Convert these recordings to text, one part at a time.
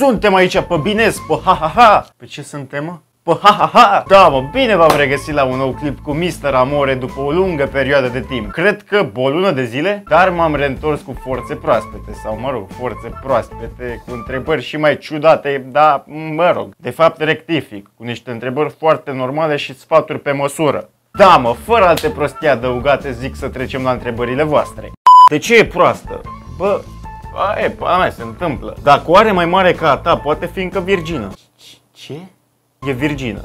Suntem aici pe Binez, pe ha-ha-ha. Pe ce suntem, mă? Pe ha-ha-ha. Da, mă, bine v-am regăsit la un nou clip cu Mr. Amore după o lungă perioadă de timp. Cred că o lună de zile, dar m-am reîntors cu forțe proaspete. Sau, mă rog, forțe proaspete, cu întrebări și mai ciudate, dar, mă rog, de fapt rectific, cu niște întrebări foarte normale și sfaturi pe măsură. Da, mă, fără alte prostii adăugate, zic să trecem la întrebările voastre. De ce e proastă? Bă, a mea se întâmplă. Dacă o are mai mare ca a ta, poate fi încă virgină. Ce? E virgină.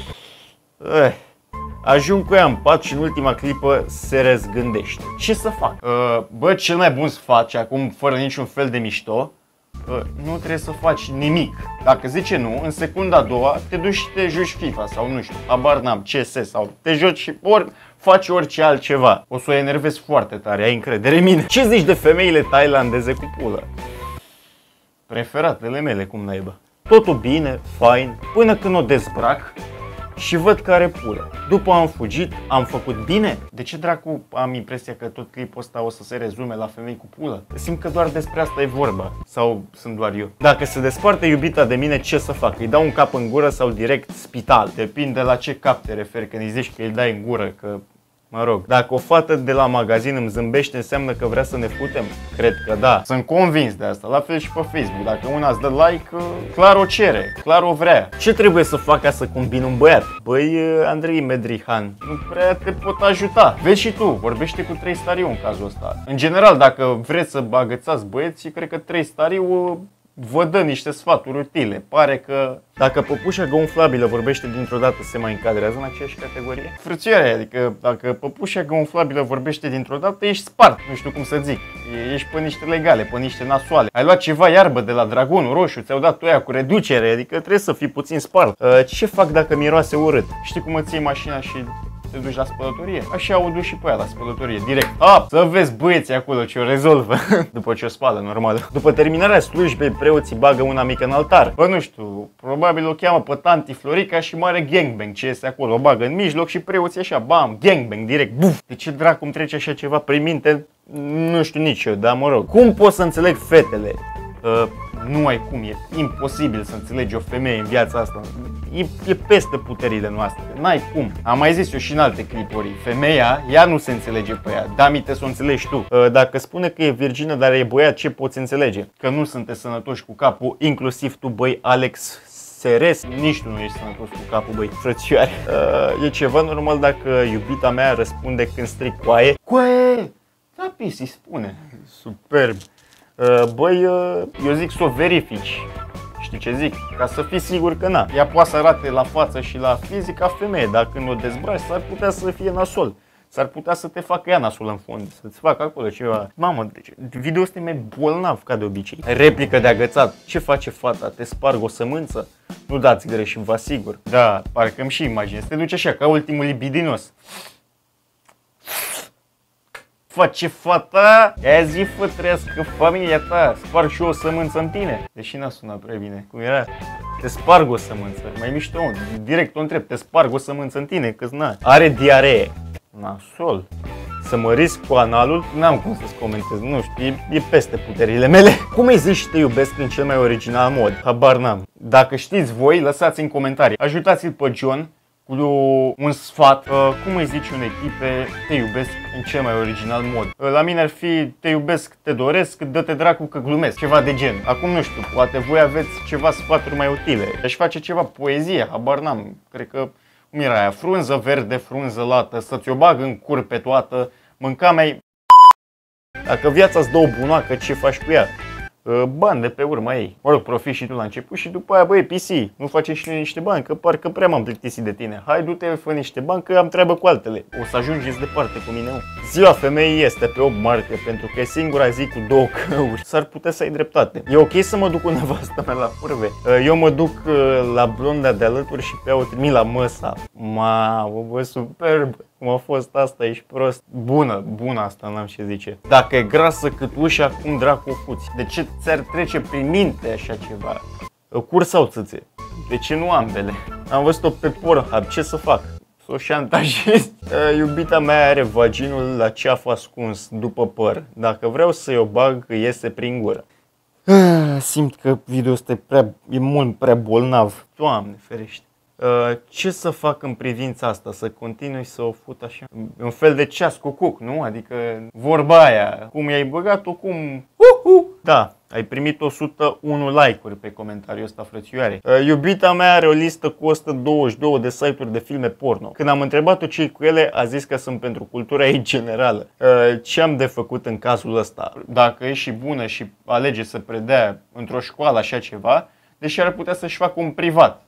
Ajung cu ea în pat și în ultima clipă se răzgândește. Ce să fac? Bă, cel mai bun sfat și acum fără niciun fel de mișto, nu trebuie să faci nimic. Dacă zice nu, în secunda a doua te duci și te joci FIFA sau nu știu, habar n-am, CS sau te joci și ori faci orice altceva. O să o enervezi foarte tare, ai încredere în mine. Ce zici de femeile thailandeze cu pulă? Preferatele mele, cum naiba. Totul bine, fain, până când o dezbrac și văd că are pulă. După am fugit, am făcut bine? De ce dracu am impresia că tot clipul ăsta o să se rezume la femei cu pulă? Simt că doar despre asta e vorba. Sau sunt doar eu? Dacă se desparte iubita de mine, ce să fac? Îi dau un cap în gură sau direct spital? Depinde la ce cap te referi când îi zici că îi dai în gură, că... Mă rog, dacă o fată de la magazin îmi zâmbește, înseamnă că vrea să ne futem? Cred că da. Sunt convins de asta, la fel și pe Facebook. Dacă una îți dă like, clar o cere, clar o vrea. Ce trebuie să fac ca să combin un băiat? Băi, Andrei Medrihan, nu prea te pot ajuta. Vezi și tu, vorbește cu 3 stariu în cazul ăsta. În general, dacă vreți să agățați băieții, cred că 3 stariu vă dă niște sfaturi utile. Pare că dacă păpușa gonflabilă vorbește dintr-o dată, se mai încadrează în aceeași categorie? Frățioare, adică dacă păpușa gonflabilă vorbește dintr-o dată, ești spart, nu știu cum să zic. Ești pe niște legale, pe niște nasoale. Ai luat ceva iarbă de la Dragonul Roșu, ți-au dat aia cu reducere, adică trebuie să fii puțin spart. Ce fac dacă miroase urât? Știi cum îți iei mașina și te duci la spălătorie? Așa o duci și pe aia la spălătorie, direct. Să vezi băieții acolo ce o rezolvă. După ce o spală, normal. După terminarea slujbei, preoții bagă una mică în altar. Bă, nu știu, probabil o cheamă pe tanti Florica și mare gangbang ce este acolo. O bagă în mijloc și preoții așa, bam, gangbang, direct, buf. De ce dracu îmi trece așa ceva prin minte? Nu știu nici eu, dar mă rog. Cum pot să înțeleg fetele? Nu ai cum, e imposibil să înțelegi o femeie în viața asta. E peste puterile noastre, n-ai cum. Am mai zis eu și în alte clipuri, femeia, ea nu se înțelege pe ea, da minte să o înțelegi tu. Dacă spune că e virgină, dar e băiat, ce poți înțelege? Că nu sunteți sănătoși cu capul, inclusiv tu, băi, Alex Seres, nici tu nu ești sănătos cu capul, băi, frățioare. E ceva normal dacă iubita mea răspunde când stric coaie? Coaie! Da, pisi, spune. Superb. Băi, eu zic să o verifici. Știi ce zic? Ca să fii sigur că na. Ea poate să arate la față și la fizic ca femeie, dar când o dezbraci s-ar putea să fie nasol. S-ar putea să te facă ea nasol în fond, să-ți facă acolo ceva. Mamă, deci video ăsta e mai bolnav ca de obicei. Replică de agățat. Ce face fata? Te sparg o sămânță? Nu dați greș, vă asigur. Da, parcă îmi și imaginez. Te duce așa, ca ultimul libidinos. Face fata, ia zi fă, trăiască familia ta, sparg și eu o sămânță în tine. Deși n-a sunat prea bine, cum era? Te sparg o sămânță, mai mișto, direct o întreb, te sparg o sămânță în tine, că-s na. Are diaree, nasol. Să mă risc cu analul, n-am cum să-ți comentez, nu știu, e peste puterile mele. Cum îi zici te iubesc în cel mai original mod? Habar n-am. Dacă știți voi, lăsați în comentarii. Ajutați-l pe John cu un sfat, cum îi zici unei tipe te iubesc în cel mai original mod. La mine ar fi te iubesc, te doresc, dă-te dracu că glumesc, ceva de gen. Acum nu știu, poate voi aveți ceva sfaturi mai utile. Aș face ceva poezie, habar n-am, cred că, cum era aia, frunză verde, frunză lată, să-ți o bag în cur pe toată, mânca mai... Dacă viața îți dă o bunoacă, ce faci cu ea? Bani de pe urma ei. Mă rog, profiți și tu la început și după aia, băi, PC, nu facem și noi niște bani, că parcă prea m-am plictisit de tine. Hai, du-te, fă niște bani, că am treabă cu altele. O să ajungeți departe cu mine. Ziua femeii este pe 8 martie, pentru că e singura zi cu 2 căuri. S-ar putea să ai dreptate. E ok să mă duc cu nevastă mea la furve. Eu mă duc la blonda de alături și pe ea o trimit la măsa. Mamă, bă, superb. Cum a fost asta, ești prost. Bună asta, n-am ce zice. Dacă e grasă cât ușa, cum dracu o fuți? De ce ți-ar trece prin minte așa ceva? Cur sau țâțe? De ce nu ambele? Am văzut-o pe Pornhub, ce să fac? Să o șantajez? Iubita mea are vaginul la ceafă ascuns, după păr. Dacă vreau să-i o bag, iese prin gură. Simt că video ăsta e mult prea bolnav. Doamne ferește. Ce să fac în privința asta? Să continui să o fut așa? Un fel de ceas cu cuc, nu? Adică vorba aia. Cum i-ai băgat-o, cum... Da, ai primit 101 like-uri pe comentariul ăsta, frățioare. Iubita mea are o listă cu 122 de site-uri de filme porno. Când am întrebat-o ce cu ele, a zis că sunt pentru cultura ei generală. Ce am de făcut în cazul ăsta? Dacă e și bună și alege să predea într-o școală așa ceva, deși ar putea să-și facă un privat.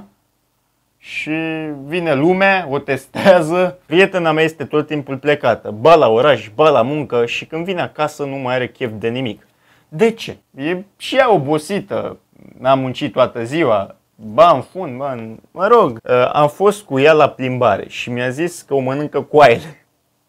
Și vine lumea, o testează. Prietena mea este tot timpul plecată, ba la oraș, ba la muncă, și când vine acasă nu mai are chef de nimic. De ce? E și ea obosită, n-a muncit toată ziua, ba în fund, mă rog. Am fost cu ea la plimbare și mi-a zis că o mănâncă coaiele.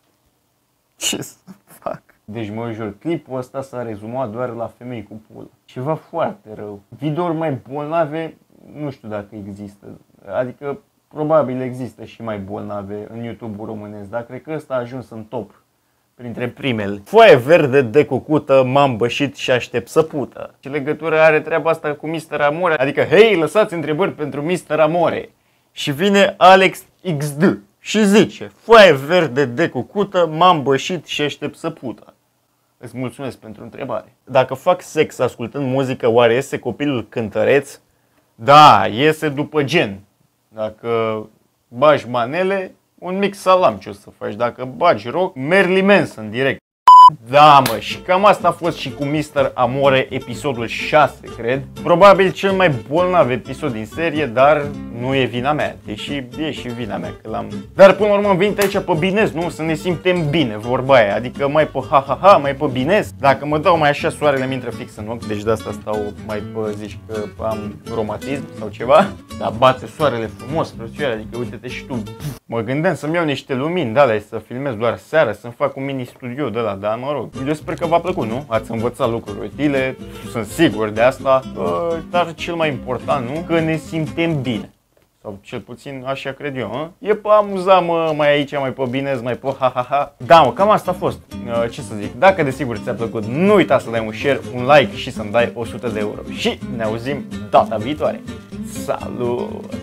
Ce să fac? Deci mă jur, clipul ăsta s-a rezumat doar la femei cu pulă. Ceva foarte rău. Videouri mai bolnave, nu știu dacă există. Adică probabil există și mai bolnave în YouTube-ul românesc, dar cred că ăsta a ajuns în top, printre primele. Foaie verde de cucută, m-am bășit și aștept să pută. Ce legătură are treaba asta cu Mr. Amore? Adică, hei, lăsați întrebări pentru Mr. Amore. Și vine Alex XD și zice: foaie verde de cucută, m-am bășit și aștept să pută. Îți mulțumesc pentru întrebare. Dacă fac sex ascultând muzică, oare iese copilul cântăreț? Da, iese după gen. Dacă bagi manele, un mic salam, ce o să faci? Dacă bagi rock, Marilyn Manson direct. Da, mă, și cam asta a fost și cu Mr. Amore, episodul 6, cred. Probabil cel mai bolnav episod din serie, dar nu e vina mea, deși e și vina mea că l-am... Dar până la urmă am venit aici pe binez, nu? Să ne simtem bine, vorba aia, adică mai pe ha-ha-ha, mai pe binez. Dacă mă dau mai așa, soarele mi intră fix în ochi, deci de asta stau mai pe, zici că am romatism sau ceva. Dar bate soarele frumos, frățioare, adică uite-te și tu. Mă gândeam să-mi iau niște lumini de alea, să filmez doar seara, să-mi fac un mini studio de ăla, dar mă rog. Eu sper că v-a plăcut, nu? Ați învățat lucruri utile, sunt sigur de asta, dar cel mai important, nu? Că ne simtem bine. Sau cel puțin așa cred eu, E pe amuzat, mă, mai aici, mai pe binez, mai pe ha-ha-ha. Da, mă, cam asta a fost. Ce să zic, dacă desigur ți-a plăcut, nu uita să dai un share, un like și să-mi dai 100 de euro. Și ne auzim data viitoare. Salut!